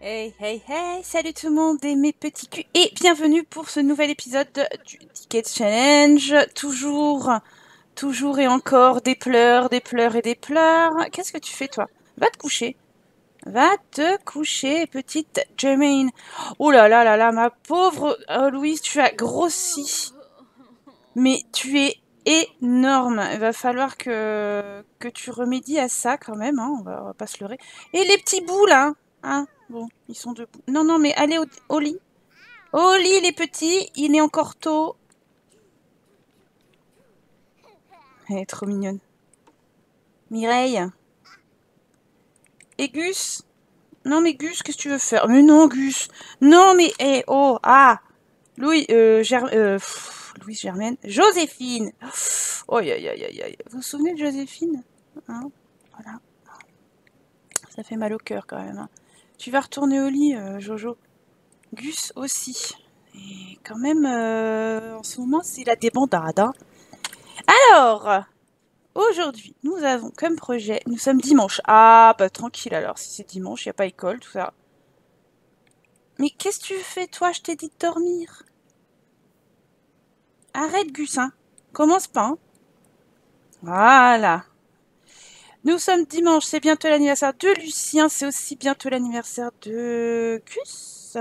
Hey, hey, hey, salut tout le monde et mes petits culs et bienvenue pour ce nouvel épisode du Ticket Challenge. Toujours et encore des pleurs et des pleurs. Qu'est-ce que tu fais toi? Va te coucher. Va te coucher, petite Jermaine. Oh là là là là, ma pauvre Louise, tu as grossi. Mais tu es énorme. Il va falloir que tu remédies à ça quand même, hein. On va pas se leurrer. Et les petits bouts là, hein? Bon, ils sont debout. Non, non, mais allez au lit. Au lit, les petits, il est encore tôt. Elle est trop mignonne. Mireille. Et Gus? Non, mais Gus, qu'est-ce que tu veux faire? Mais non, Gus. Non, mais, oh, ah. Louise Germaine. Joséphine. Oh, aïe, aïe, aïe, aïe. Vous vous souvenez de Joséphine? Hein? Voilà. Ça fait mal au cœur quand même, hein. Tu vas retourner au lit, Jojo. Gus aussi. Et quand même, en ce moment, c'est la débandade, hein. Alors, aujourd'hui, nous avons comme projet, nous sommes dimanche. Ah, bah tranquille alors, si c'est dimanche, il n'y a pas école, tout ça. Mais qu'est-ce que tu fais, toi? Je t'ai dit de dormir. Arrête, Gus, hein. Commence pas, hein. Voilà. Nous sommes dimanche, c'est bientôt l'anniversaire de Lucien, c'est aussi bientôt l'anniversaire de Gus.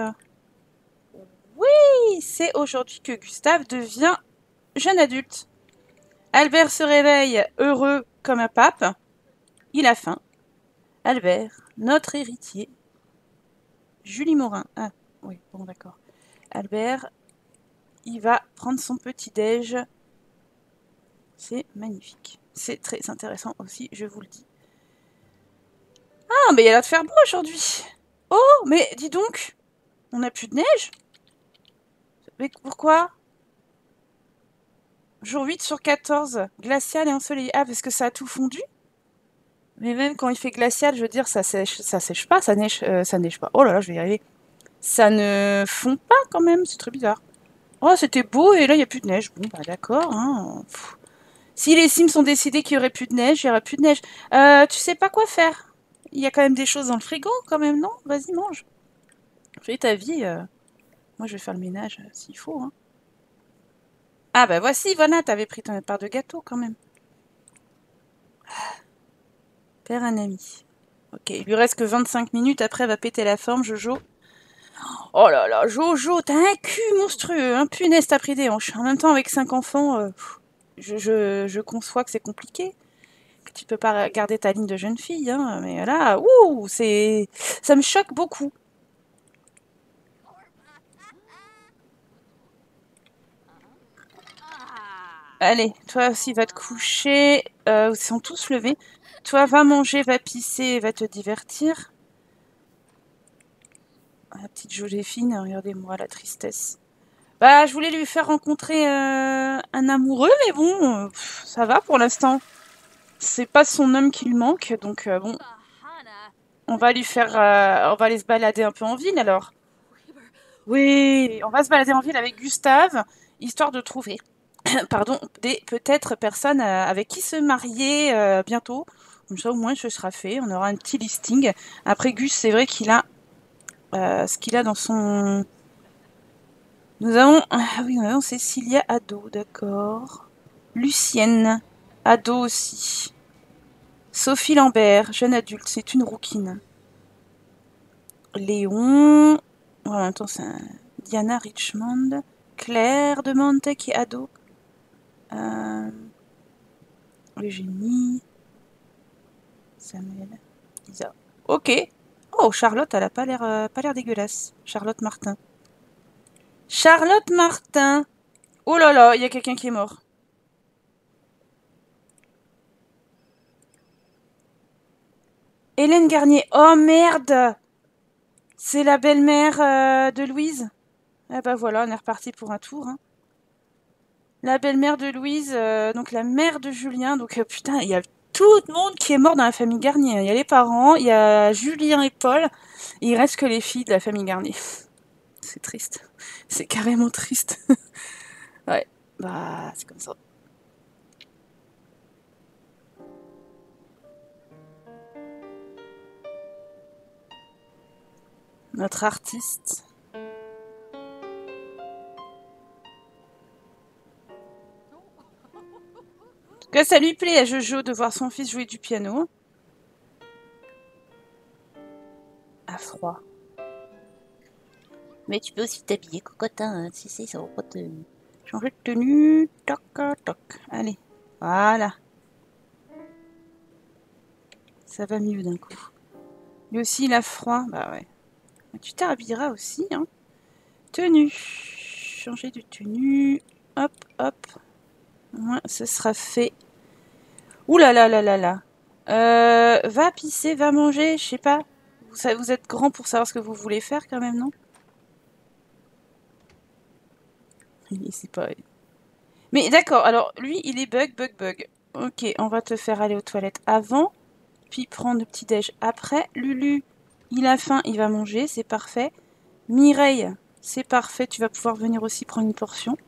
Oui, c'est aujourd'hui que Gustave devient jeune adulte. Albert se réveille heureux comme un pape. Il a faim. Albert, notre héritier. Julie Morin. Ah, oui, bon, d'accord. Albert, il va prendre son petit-déj. C'est magnifique. C'est très intéressant aussi, je vous le dis. Ah, mais il a l'air de faire beau aujourd'hui. Oh, mais dis donc, on n'a plus de neige? Mais pourquoi? Jour 8 sur 14, glacial et ensoleillé. Ah, parce que ça a tout fondu? Mais même quand il fait glacial, je veux dire, ça sèche pas, ça neige pas. Oh là là, je vais y arriver. Ça ne fond pas quand même, c'est très bizarre. Oh, c'était beau et là, il n'y a plus de neige. Bon, bah d'accord, hein. Si les Sims ont décidé qu'il y aurait plus de neige, il y aura plus de neige. Tu sais pas quoi faire? Il y a quand même des choses dans le frigo, quand même, non? Vas-y, mange. Fais ta vie. Moi, je vais faire le ménage s'il faut, hein. Ah, bah voici, voilà, t'avais pris ton part de gâteau quand même. Père un ami. Ok, il lui reste que 25 minutes, après, elle va péter la forme, Jojo. Oh là là, Jojo, t'as un cul monstrueux, hein, punaise, t'as pris des hanches. En même temps, avec 5 enfants, je conçois que c'est compliqué. Que tu peux pas garder ta ligne de jeune fille, hein, mais là, ouh, ça me choque beaucoup. Allez, toi aussi, va te coucher. Ils sont tous levés. Toi, va manger, va pisser, va te divertir. Ah, la petite Joséphine, regardez-moi la tristesse. Bah, je voulais lui faire rencontrer un amoureux, mais bon, ça va pour l'instant. C'est pas son homme qui lui manque, donc bon, on va aller se balader un peu en ville alors. Oui, on va se balader en ville avec Gustave, histoire de trouver, pardon, des peut-être personnes avec qui se marier bientôt. Comme ça, au moins, ce sera fait. On aura un petit listing. Après, Gus, c'est vrai qu'il a ce qu'il a dans son. Nous avons Cécilia ado, d'accord. Lucienne, ado aussi. Sophie Lambert, jeune adulte, c'est une rouquine. Léon, en même temps, Diana Richmond. Claire de Monte qui est ado. Euh, Eugénie. Samuel. Isa. Ok. Oh, Charlotte, elle a pas l'air dégueulasse. Charlotte Martin. Charlotte Martin. Oh là là, il y a quelqu'un qui est mort. Hélène Garnier. Oh merde. C'est la belle-mère de Louise. Ah bah voilà, on est reparti pour un tour, hein. La belle-mère de Louise, donc la mère de Julien. Donc putain, il y a tout le monde qui est mort dans la famille Garnier. Il y a les parents, il y a Julien et Paul. Et il reste que les filles de la famille Garnier. C'est triste. C'est carrément triste. Ouais, bah c'est comme ça. Notre artiste. En tout cas, ça lui plaît à Jojo de voir son fils jouer du piano. À froid. Mais tu peux aussi t'habiller, cocotin, hein, si c'est ça, changer de tenue, toc, toc. Allez, voilà. Ça va mieux d'un coup. Lui aussi, il a froid. Bah ouais. Tu t'habilleras aussi, hein. Tenue. Changer de tenue. Hop, hop. Ouais, ce sera fait. Ouh là là là là là. Va pisser, va manger, je sais pas. Vous êtes grand pour savoir ce que vous voulez faire quand même, non? Il sait pas. Mais d'accord, alors lui, il est bug. Ok, on va te faire aller aux toilettes avant, puis prendre le petit-déj après. Lulu, il a faim, il va manger, c'est parfait. Mireille, c'est parfait, tu vas pouvoir venir aussi prendre une portion.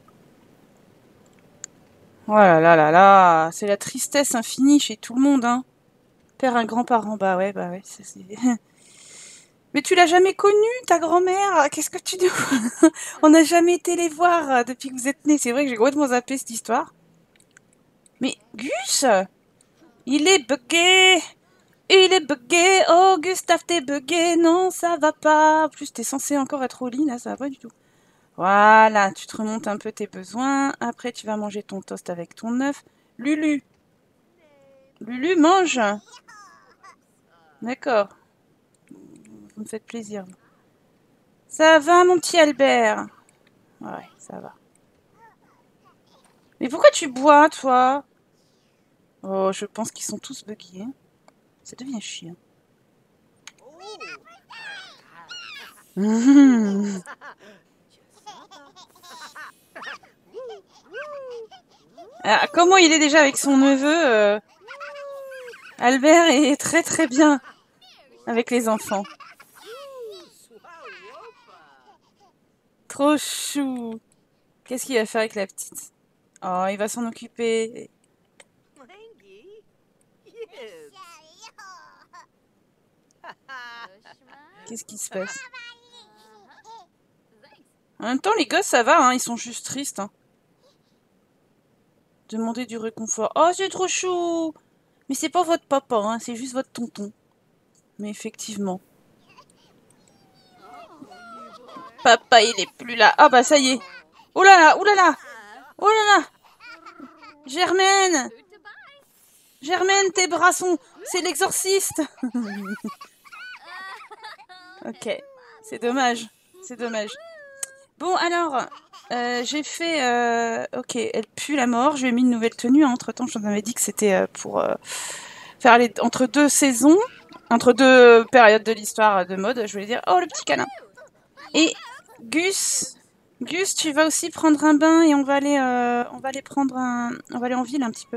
Oh là là là là, c'est la tristesse infinie chez tout le monde, hein. Père un grand-parent, bah ouais, ça c'est... Mais tu l'as jamais connue, ta grand-mère? Qu'est-ce que tu nous... On n'a jamais été les voir depuis que vous êtes nés. C'est vrai que j'ai complètement zappé cette histoire. Mais Gus, il est bugué! Il est bugué! Oh, Gustave, t'es bugué! Non, ça va pas! En plus, t'es censé encore être au lit, là, ça va pas du tout. Voilà, tu te remontes un peu tes besoins. Après, tu vas manger ton toast avec ton œuf. Lulu! Lulu, mange! D'accord. Vous me faites plaisir. Ça va, mon petit Albert? Ouais, ça va. Mais pourquoi tu bois, toi? Oh, je pense qu'ils sont tous buggés. Ça devient chiant. Ah, comment il est déjà avec son neveu Albert est très très bien avec les enfants. Trop chou. Qu'est-ce qu'il va faire avec la petite? Oh, il va s'en occuper. Qu'est-ce qui se passe? En même temps, les gosses, ça va, hein, ils sont juste tristes. Hein. Demander du réconfort. Oh, c'est trop chou! Mais c'est pas votre papa, hein, c'est juste votre tonton. Mais effectivement. Papa, il est plus là. Ah bah ça y est. Oh là là, oh là là, oh là là. Germaine, Germaine, tes bras sont... C'est l'exorciste. Ok, c'est dommage, c'est dommage. Bon alors, j'ai fait... Ok, elle pue la mort. Je lui ai mis une nouvelle tenue. Hein. Entre-temps, je vous avais dit que c'était pour faire les... entre deux saisons, entre deux périodes de l'histoire de mode. Je voulais dire, oh le petit câlin. Et Gus, Gus, tu vas aussi prendre un bain et on va aller prendre on va aller en ville un petit peu.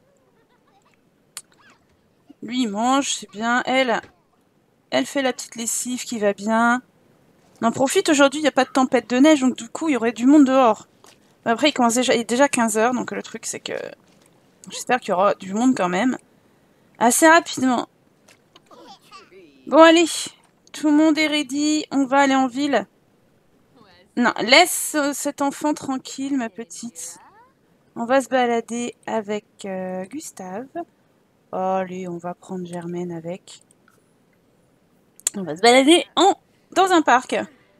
Lui, il mange, c'est bien. Elle fait la petite lessive qui va bien. On en profite aujourd'hui, il n'y a pas de tempête de neige, donc du coup, il y aurait du monde dehors. Après, il est déjà 15 h, donc le truc, c'est que j'espère qu'il y aura du monde quand même. Assez rapidement. Bon, allez, tout le monde est ready, on va aller en ville. Non, laisse cet enfant tranquille, ma petite. On va se balader avec Gustave. Oh, allez, on va prendre Germaine avec. On va se balader dans un parc.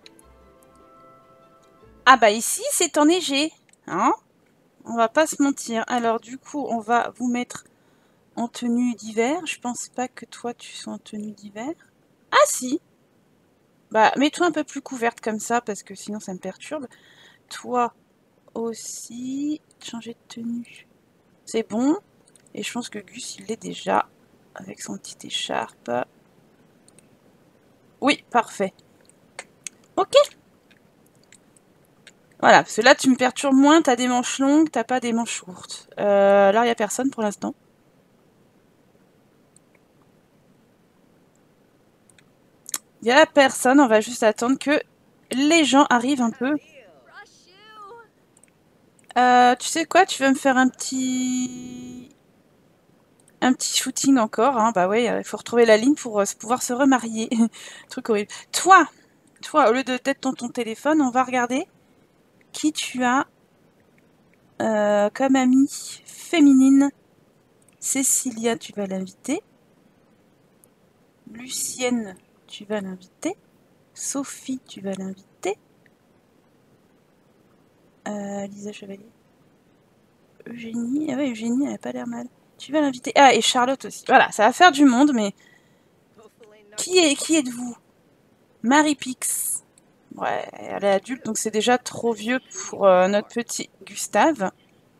Ah bah ici, c'est enneigé. Hein? On va pas se mentir. Alors du coup, on va vous mettre en tenue d'hiver. Je pense pas que toi, tu sois en tenue d'hiver. Ah si! Bah, mets-toi un peu plus couverte comme ça, parce que sinon ça me perturbe. Toi aussi. Changer de tenue. C'est bon. Et je pense que Gus, il l'est déjà. Avec son petit écharpe. Oui, parfait. Ok. Voilà, parce que là, tu me perturbes moins, t'as des manches longues, t'as pas des manches courtes. Là, il n'y a personne pour l'instant. Il n'y a personne, on va juste attendre que les gens arrivent un peu. Tu sais quoi, tu vas me faire un petit... Un petit shooting encore, hein. Bah ouais, il faut retrouver la ligne pour pouvoir se remarier. Truc horrible. Toi, au lieu d'être dans ton téléphone, on va regarder qui tu as comme amie féminine. Cécilia, tu vas l'inviter. Lucienne, tu vas l'inviter. Sophie, tu vas l'inviter. Lisa Chevalier. Eugénie, ah ouais, Eugénie, elle a pas l'air mal. Tu vas l'inviter. Ah, et Charlotte aussi. Voilà, ça va faire du monde, mais qui êtes-vous? Marie Pix. Ouais, elle est adulte, donc c'est déjà trop vieux pour notre petit Gustave.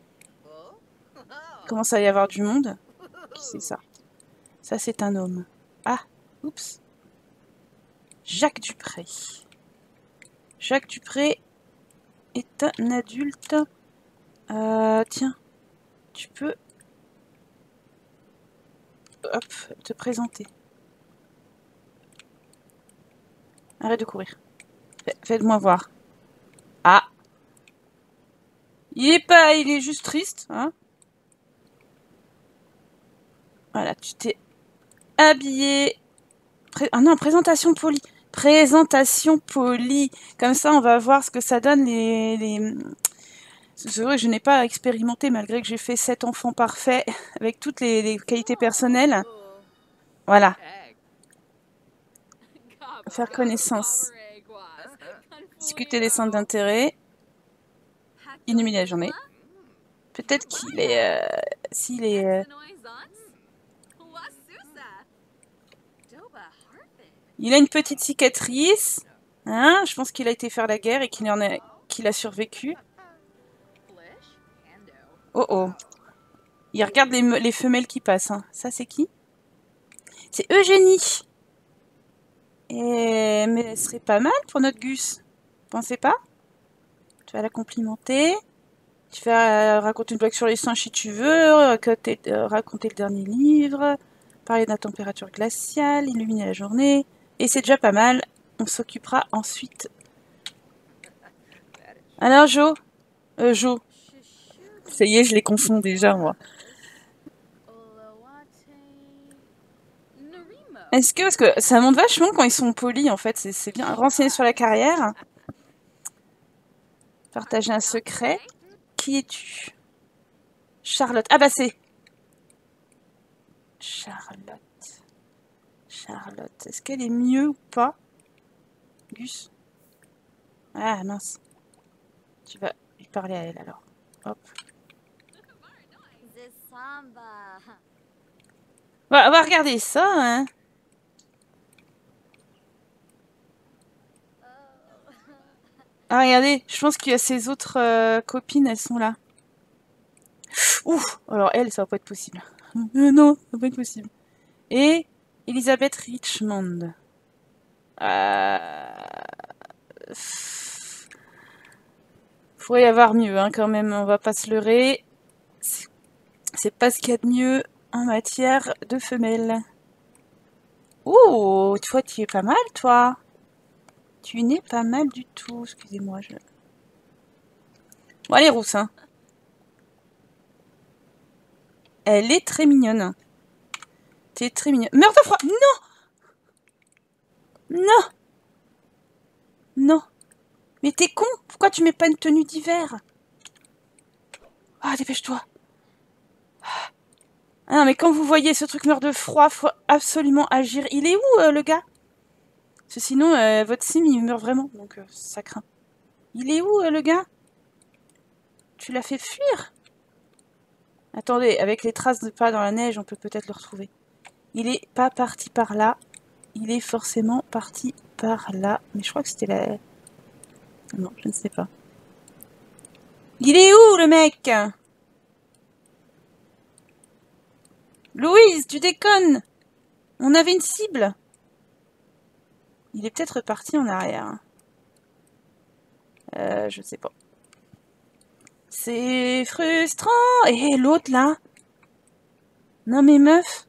Il commence à y avoir du monde. Qui c'est ça? Ça, c'est un homme. Ah, oups. Jacques Dupré. Jacques Dupré est un adulte. Tiens, tu peux... Hop, te présenter. Arrête de courir. Faites-moi voir. Ah. Il est juste triste, hein. Voilà, tu t'es habillé. Ah non, présentation polie. Présentation polie. Comme ça, on va voir ce que ça donne C'est vrai que je n'ai pas expérimenté, malgré que j'ai fait 7 enfants parfaits, avec toutes les qualités personnelles. Voilà. Faire connaissance. Discuter des centres d'intérêt. Illuminer la journée. Peut-être qu'il est... s'il est... Il a une petite cicatrice. Hein, je pense qu'il a été faire la guerre et qu'il a survécu. Oh oh. Il regarde les femelles qui passent. Hein. Ça, c'est qui? C'est Eugénie. Mais elle serait pas mal pour notre Gus. Pensez pas? Tu vas la complimenter. Tu vas raconter une blague sur les singes si tu veux. Raconter le dernier livre. Parler de la température glaciale. Illuminer la journée. Et c'est déjà pas mal. On s'occupera ensuite. Alors, Jo? Jo. Ça y est, je les confonds déjà, moi. Est-ce que... Parce que ça monte vachement quand ils sont polis, en fait. C'est bien. Renseigner sur la carrière. Partager un secret. Qui es-tu? Charlotte. Ah bah c'est... Charlotte. Charlotte. Est-ce qu'elle est mieux ou pas? Gus? Ah mince. Tu vas lui parler à elle alors. Hop. On va regarder ça, hein. Ah, regardez, je pense qu'il y a ses autres copines, elles sont là. Ouf, alors elle, ça va pas être possible. Non, ça va pas être possible. Et Elisabeth Richmond. Pourrait y avoir mieux, hein, quand même, on va pas se leurrer. C'est pas ce qu'il y a de mieux en matière de femelles. Oh, toi, tu es pas mal, toi. Tu n'es pas mal du tout. Excusez-moi, Bon, elle est rousse, hein. Elle est très mignonne. T'es très mignonne. Meurtre de froid! Non! Non! Non! Mais t'es con! Pourquoi tu mets pas une tenue d'hiver? Ah, dépêche-toi! Ah non, mais quand vous voyez ce truc meurt de froid, faut absolument agir. Il est où, le gars? Parce que sinon, votre sim, il meurt vraiment. Donc, ça craint. Il est où, le gars? Tu l'as fait fuir? Attendez, avec les traces de pas dans la neige, on peut peut-être le retrouver. Il est pas parti par là. Il est forcément parti par là. Mais je crois que c'était la... Non, je ne sais pas. Il est où, le mec? Louise, tu déconnes! On avait une cible. Il est peut-être reparti en arrière. Je sais pas. C'est frustrant. Et l'autre, là? Non, mais meuf.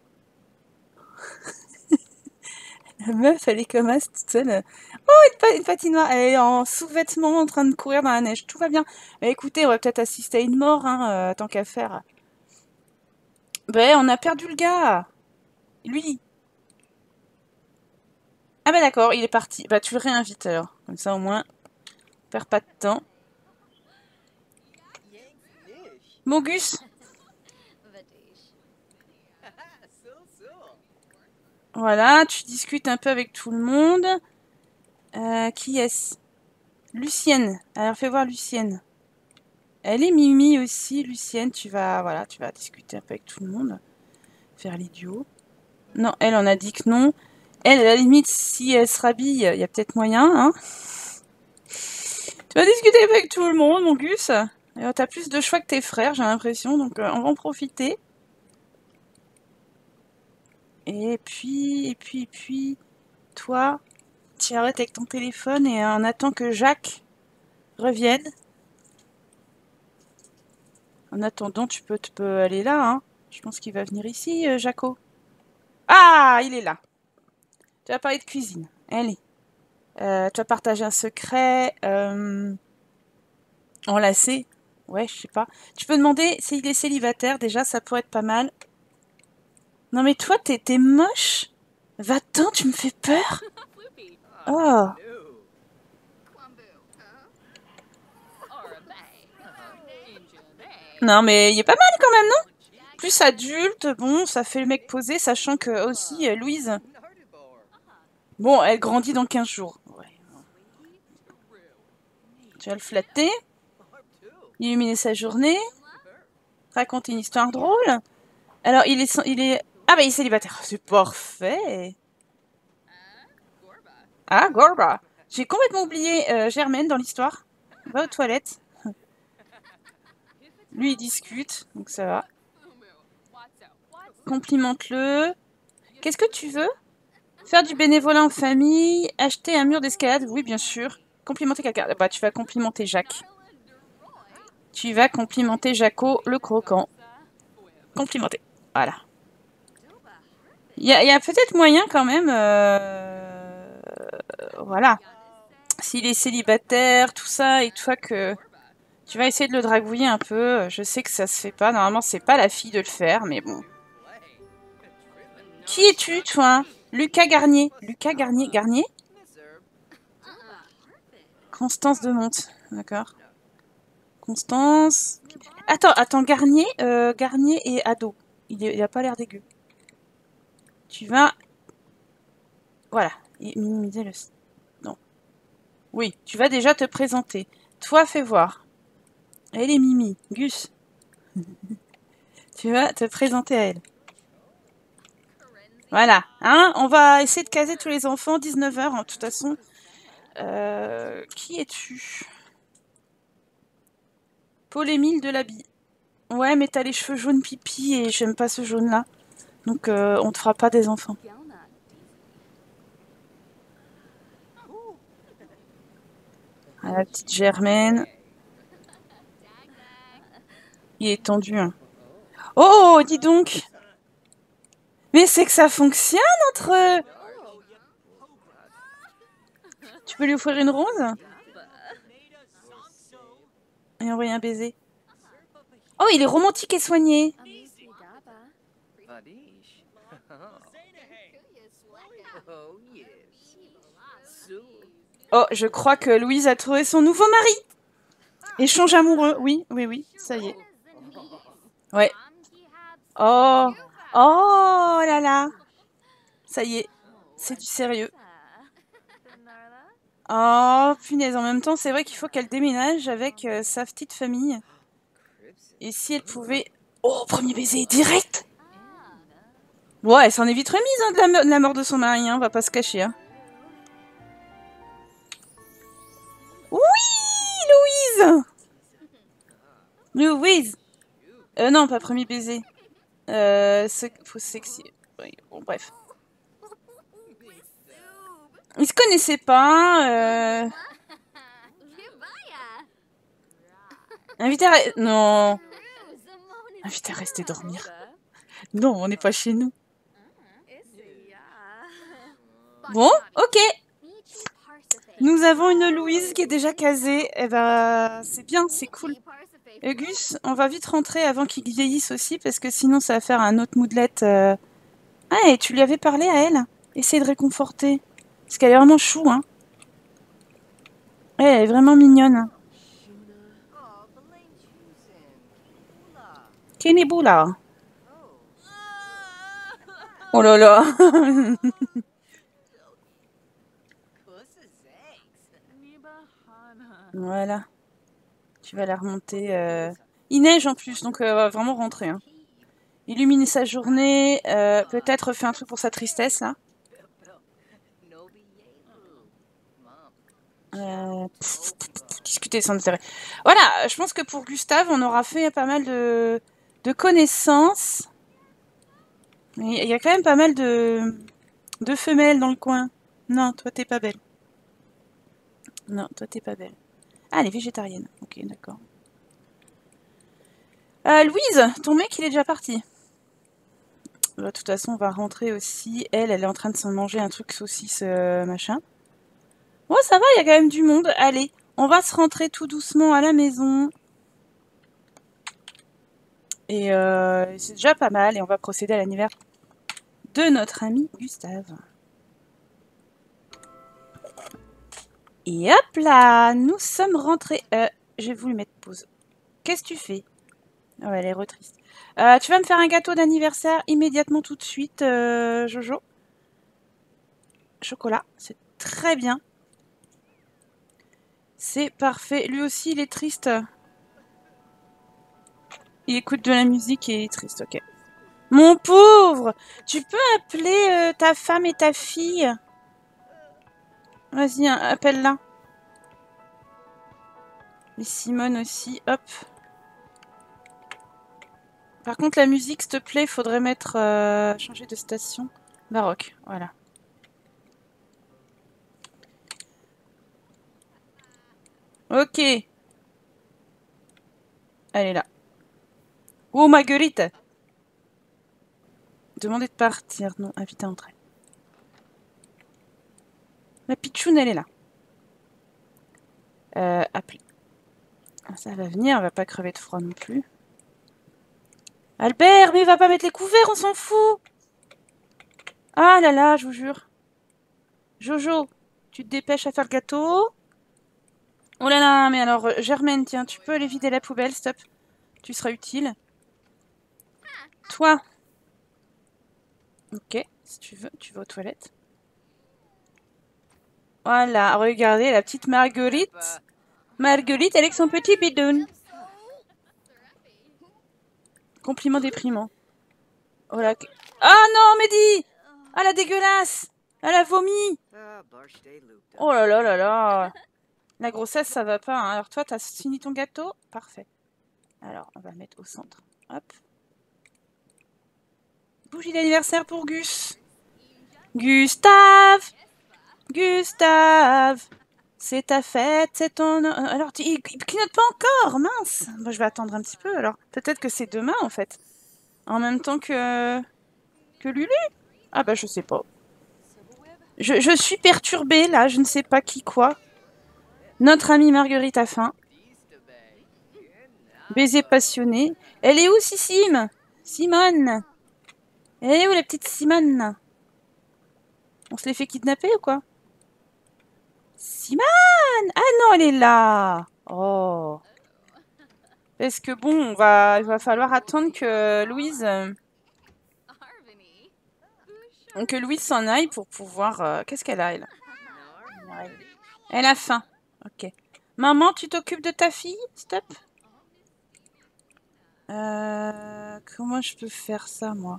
La meuf, elle est comme ça, toute seule. Oh, une patinoire. Elle est en sous-vêtements en train de courir dans la neige. Tout va bien. Mais écoutez, on va peut-être assister à une mort, hein, tant qu'à faire. Ben, on a perdu le gars. Lui. Ah bah d'accord, il est parti. Bah tu le réinvites alors. Comme ça au moins, perds pas de temps. Bon Gus. Voilà, tu discutes un peu avec tout le monde. Qui est-ce? Lucienne. Alors fais voir Lucienne. Elle est Mimi aussi, Lucienne. Voilà, tu vas discuter un peu avec tout le monde. Faire l'idiot. Non, elle en a dit que non. Elle, à la limite, si elle se rhabille, il y a peut-être moyen, hein. Tu vas discuter avec tout le monde, mon Gus. T'as plus de choix que tes frères, j'ai l'impression, donc on va en profiter. Et puis, toi, tu arrêtes avec ton téléphone et on attend que Jacques revienne. En attendant, tu peux aller là, hein. Je pense qu'il va venir ici, Jaco. Ah, il est là. Tu vas parler de cuisine. Allez. Tu vas partager un secret. Enlacé. Ouais, je sais pas. Tu peux demander s'il est célibataire, déjà, ça pourrait être pas mal. Non mais toi, t'es moche. Va-t'en, tu me fais peur. Oh. Non mais il est pas mal quand même, non? Plus adulte, bon, ça fait le mec posé, sachant que aussi, Louise... Bon, elle grandit dans 15 jours. Ouais. Tu vas le flatter. Illuminer sa journée. Raconter une histoire drôle. Alors, il est... Ah bah, il est célibataire. C'est parfait. Ah, Gorba. J'ai complètement oublié Germaine dans l'histoire. Va aux toilettes. Lui, il discute, donc ça va. Complimente-le. Qu'est-ce que tu veux? Faire du bénévolat en famille, acheter un mur d'escalade, oui, bien sûr. Complimenter quelqu'un. Bah, tu vas complimenter Jacques. Tu vas complimenter Jaco, le croquant. Complimenter. Voilà. Il y a peut-être moyen quand même... Voilà. S'il est célibataire, tout ça, et toi que... Tu vas essayer de le dragouiller un peu. Je sais que ça se fait pas. Normalement, c'est pas la fille de le faire, mais bon. Qui es-tu, toi? Lucas Garnier. Lucas Garnier. Garnier? Constance de Monte. D'accord. Constance. Attends, Garnier. Garnier est ado. Il a pas l'air dégueu. Tu vas... Voilà. Minimiser le... Non. Oui, tu vas déjà te présenter. Toi, fais voir. Elle est Mimi. Gus. Tu vas te présenter à elle. Voilà. Hein, on va essayer de caser tous les enfants. 19 h, de toute façon. Qui es-tu? Paul-Émile Delaby. Ouais, mais t'as les cheveux jaunes pipi et j'aime pas ce jaune-là. Donc, on te fera pas des enfants. Ah, la petite Germaine. Il est tendu, hein. Oh, dis donc! Mais c'est que ça fonctionne entre eux! Tu peux lui offrir une rose? Et envoyer un baiser. Oh, il est romantique et soigné! Oh, je crois que Louise a trouvé son nouveau mari! Échange amoureux, oui, ça y est. Ouais. Oh! Oh là là! Ça y est, c'est du sérieux. Oh, punaise, en même temps, c'est vrai qu'il faut qu'elle déménage avec sa petite famille. Et si elle pouvait... Oh, premier baiser, direct! Ouais, elle s'en est vite remise hein, de la mort de son mari, hein, on va pas se cacher. Hein. Oui, Louise! Louise! Non, pas premier baiser. Faut sexy. Oui, bon, bref. Ils se connaissaient pas. Invité à... Non. Invité à rester dormir. Non, on n'est pas chez nous. Bon, ok. Nous avons une Louise qui est déjà casée. Eh ben, c'est bien, c'est cool. Gus, on va vite rentrer avant qu'il vieillisse aussi, parce que sinon ça va faire un autre moodlet. Ah, et tu lui avais parlé à elle? Essaye de réconforter. Parce qu'elle est vraiment chou, hein. Elle est vraiment mignonne. Keneboula. Oh là là. Voilà. Tu vas la remonter. Il neige en plus, donc va vraiment rentrer. Hein. Illuminer sa journée. Peut-être faire un truc pour sa tristesse, là. Discuter sans intérêt. Voilà, je pense que pour Gustave, on aura fait pas mal de connaissances. Il y a quand même pas mal de femelles dans le coin. Non, toi, t'es pas belle. Non, toi, t'es pas belle. Ah, elle est végétarienne. Ok, d'accord. Louise, ton mec, il est déjà parti. De toute façon, on va rentrer aussi. Elle est en train de s'en manger un truc saucisse machin. Bon, ça va, il y a quand même du monde. Allez, on va se rentrer tout doucement à la maison. Et c'est déjà pas mal. Et on va procéder à l'anniversaire de notre ami Gustave. Et hop là, nous sommes rentrés. J'ai voulu mettre pause. Qu'est-ce que tu fais? Oh, elle est retriste. Tu vas me faire un gâteau d'anniversaire immédiatement tout de suite, Jojo. Chocolat, c'est très bien. C'est parfait. Lui aussi, il est triste. Il écoute de la musique et il est triste, ok. Mon pauvre! Tu peux appeler ta femme et ta fille? Vas-y, appelle-la. Et Simone aussi, hop. Par contre, la musique, s'il te plaît, il faudrait mettre... changer de station. Baroque, voilà. Ok. Elle est là. Oh, Marguerite! Demander de partir. Non, inviter à entrer. La pitchoune, elle est là. Appeler. Ça va venir, on va pas crever de froid non plus. Albert, mais il va pas mettre les couverts, on s'en fout! Ah là là, je vous jure. Jojo, tu te dépêches à faire le gâteau. Oh là là, mais alors, Germaine, tiens, tu peux aller vider la poubelle, stop. Tu seras utile. Toi. Ok, si tu veux, tu vas aux toilettes. Voilà, regardez la petite Marguerite. Marguerite, elle est avec son petit bidoun. Compliment déprimant. Oh là. Ah non, Mehdi! Ah la dégueulasse! Elle a vomi! Oh là là là là! La grossesse, ça va pas. Hein. Alors toi, t'as fini ton gâteau? Parfait. Alors, on va mettre au centre. Hop. Bougie d'anniversaire pour Gus. Gustave! Gustave! C'est ta fête, c'est ton... Alors, il clignote pas encore, mince! Bon, je vais attendre un petit peu, alors. Peut-être que c'est demain, en fait. En même temps que Lulu? Ah bah, je sais pas. Je suis perturbée, là, je ne sais pas qui quoi. Notre amie Marguerite a faim. Baiser passionné. Elle est où, Sissim? Simone? Elle est où, la petite Simone? On se l'est fait kidnapper ou quoi? Simone! Ah non, elle est là! Oh! Parce que bon, il va falloir attendre que Louise... que Louise s'en aille pour pouvoir... Qu'est-ce qu'elle a, elle? Elle a faim. Ok. Maman, tu t'occupes de ta fille? Stop. Comment je peux faire ça, moi?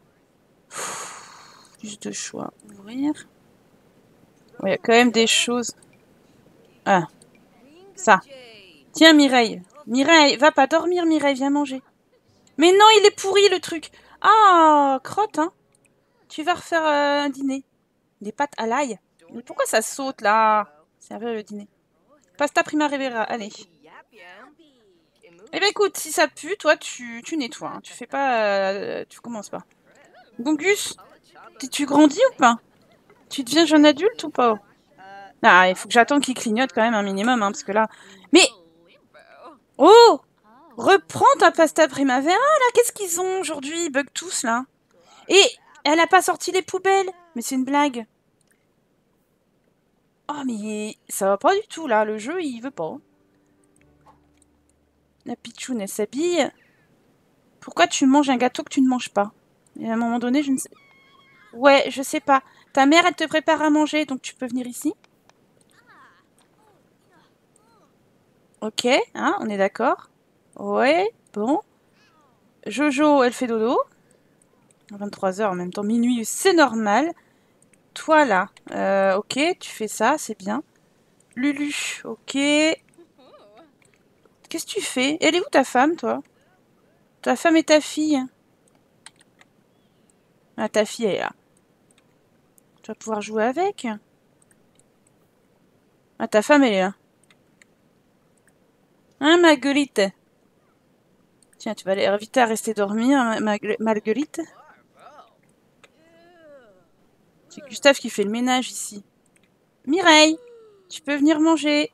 Plus de choix. Ouvrir. Il y a quand même des choses. Ah. Ça. Tiens, Mireille. Mireille, va pas dormir, Mireille, viens manger. Mais non, il est pourri, le truc. Ah, crotte, hein. Tu vas refaire un dîner. Des pâtes à l'ail. Mais pourquoi ça saute, là? C'est un vrai le dîner. Pasta primavera, allez. Eh ben écoute, si ça pue, toi, tu nettoies. Hein. Tu fais pas... tu commences pas. Gongus, tu grandis ou pas? Tu deviens jeune adulte ou pas? Ah, il faut que j'attende qu'il clignote quand même un minimum, hein, parce que là... Mais... Oh! Reprends ta pasta primavera, là. Qu'est-ce qu'ils ont aujourd'hui? Ils bug tous, là. Et elle a pas sorti les poubelles. Mais c'est une blague. Oh, mais ça va pas du tout, là. Le jeu, il veut pas. La pitchoune, elle s'habille. Pourquoi tu manges un gâteau que tu ne manges pas? Et à un moment donné, je ne sais... Ouais, je sais pas. Ta mère, elle te prépare à manger, donc tu peux venir ici. Ok, hein, on est d'accord. Ouais, bon. Jojo, elle fait dodo. 23 heures en même temps, minuit, c'est normal. Toi, là, ok, tu fais ça, c'est bien. Lulu, ok. Qu'est-ce que tu fais? Elle est où ta femme, toi? Ta femme et ta fille? Ah, ta fille, elle est là. Tu vas pouvoir jouer avec? Ah, ta femme, elle est là. Hein, Marguerite? Tiens, tu vas l'inviter à rester dormir, Marguerite? C'est Gustave qui fait le ménage ici. Mireille, tu peux venir manger.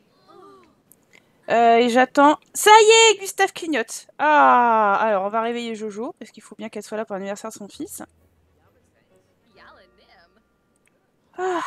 Et j'attends... Ça y est, Gustave clignote. Ah, alors on va réveiller Jojo, parce qu'il faut bien qu'elle soit là pour l'anniversaire de son fils. Ah.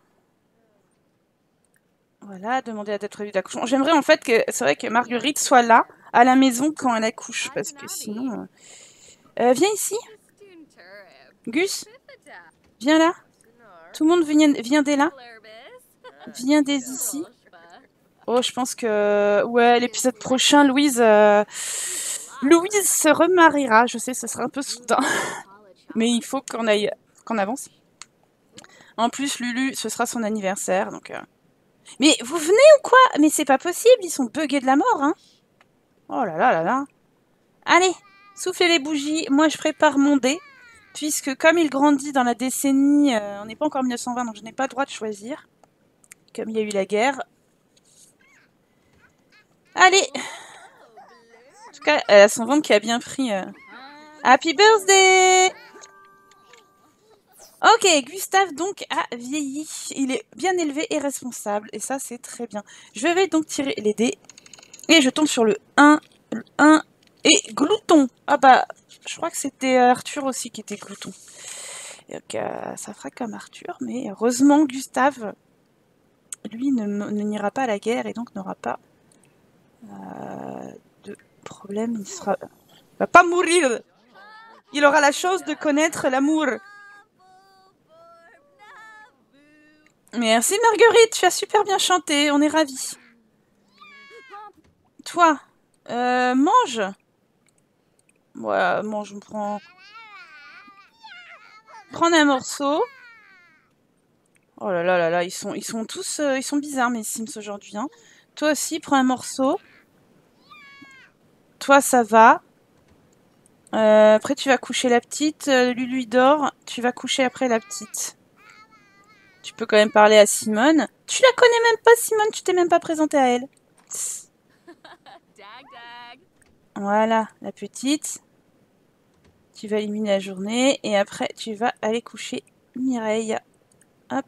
Voilà, demander la date prévue d'accouchement. J'aimerais en fait que... C'est vrai que Marguerite soit là, à la maison, quand elle accouche, parce que sinon... viens ici. Gus, viens là. Tout le monde vient dès là. Viens dès ici. Oh, je pense que... Ouais, l'épisode prochain, Louise... Louise se remariera. Je sais, ce sera un peu soudain. Mais il faut qu'on aille... qu'on avance. En plus, Lulu, ce sera son anniversaire, donc... Mais vous venez ou quoi? Mais c'est pas possible, ils sont buggés de la mort, hein. Oh là là là là. Allez, soufflez les bougies. Moi, je prépare mon dé. Puisque comme il grandit dans la décennie... on n'est pas encore en 1920, donc je n'ai pas le droit de choisir. Comme il y a eu la guerre. Allez. En tout cas, elle a son ventre qui a bien pris... Happy birthday! Ok, Gustave donc a vieilli. Il est bien élevé et responsable. Et ça, c'est très bien. Je vais donc tirer les dés. Et je tombe sur le 1. Le 1 et glouton. Ah bah, je crois que c'était Arthur aussi qui était glouton. Donc, ça fera comme Arthur. Mais heureusement, Gustave, lui, n'ira pas à la guerre et donc n'aura pas de problème. Il va pas mourir. Il aura la chance de connaître l'amour. Merci Marguerite, tu as super bien chanté, on est ravis. Toi, mange. Ouais, mange, on prend... Prends un morceau. Oh là là là là, ils sont tous... ils sont bizarres mes Sims aujourd'hui. Hein. Toi aussi, prends un morceau. Toi, ça va. Après, tu vas coucher la petite. Lulu dort. Tu vas coucher après la petite. Tu peux quand même parler à Simone. Tu la connais même pas, Simone. Tu t'es même pas présentée à elle. Voilà, la petite. Tu vas éliminer la journée. Et après, tu vas aller coucher Mireille. Hop.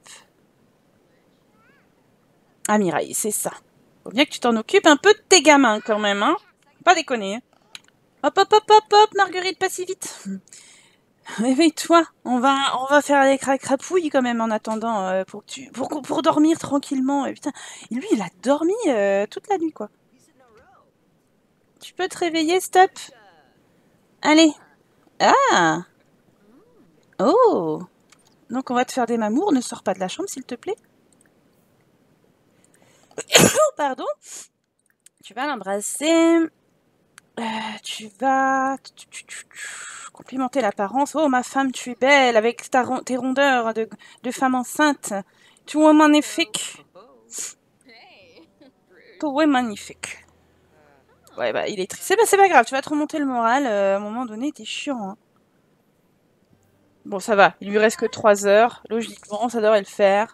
Ah, Mireille, c'est ça. Faut bien que tu t'en occupes un peu de tes gamins, quand même, hein. Faut pas déconner. Hein. Hop, hop, hop, hop, hop, Marguerite, pas si vite. Réveille-toi. On va faire les crapouilles, quand même, en attendant, pour dormir tranquillement. Et putain, lui, il a dormi toute la nuit, quoi. Tu peux te réveiller, stop. Allez. Ah. Oh. Donc, on va te faire des mamours. Ne sors pas de la chambre, s'il te plaît. Oh, pardon. Tu vas l'embrasser. Tu vas complimenter l'apparence. Oh, ma femme, tu es belle avec tes rondeurs de femme enceinte. Tu es magnifique. Tu es magnifique. Ouais, bah, il est triste. C'est pas grave, tu vas te remonter le moral. À un moment donné, t'es chiant. Hein. Bon, ça va. Il lui reste que 3 heures. Logiquement, ça devrait le faire.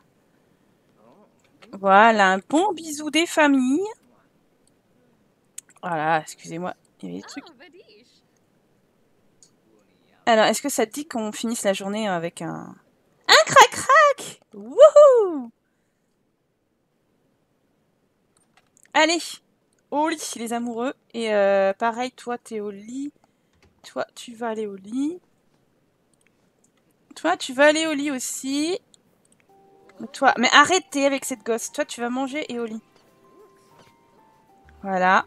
Voilà, un bon bisou des familles. Voilà, excusez-moi. Il y avait des trucs. Alors, est-ce que ça te dit qu'on finisse la journée avec un crac-crac? Wouhou! Allez, au lit, les amoureux. Et pareil, toi, t'es au lit. Toi, tu vas aller au lit. Toi, tu vas aller au lit aussi. Toi, mais arrêtez avec cette gosse. Toi, tu vas manger et au lit. Voilà.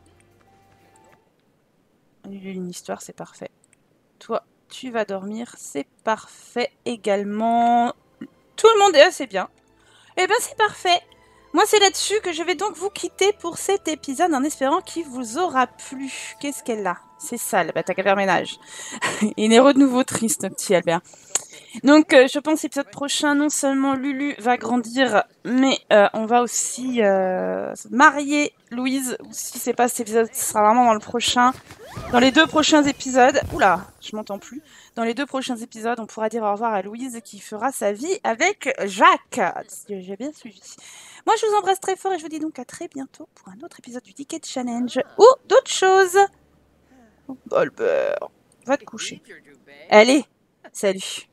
Une histoire, c'est parfait. Toi, tu vas dormir, c'est parfait également. Tout le monde est assez bien. Eh ben, c'est parfait. Moi, c'est là-dessus que je vais donc vous quitter pour cet épisode en espérant qu'il vous aura plu. Qu'est-ce qu'elle a? C'est sale, bah t'as qu'à faire ménage. Il est de nouveau triste, petit Albert. Donc, je pense l'épisode prochain, non seulement Lulu va grandir, mais on va aussi marier Louise. Ou si c'est pas cet épisode, ce sera vraiment dans le prochain. Dans les 2 prochains épisodes, oula, je m'entends plus. Dans les 2 prochains épisodes, on pourra dire au revoir à Louise qui fera sa vie avec Jacques. Si j'ai bien suivi. Moi, je vous embrasse très fort et je vous dis donc à très bientôt pour un autre épisode du Ticket Challenge ou d'autres choses. Albert, va te coucher. Allez, salut.